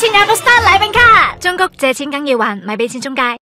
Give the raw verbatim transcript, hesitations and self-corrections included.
有個 Star 禮品卡。中谷借錢梗要還，咪俾錢中介。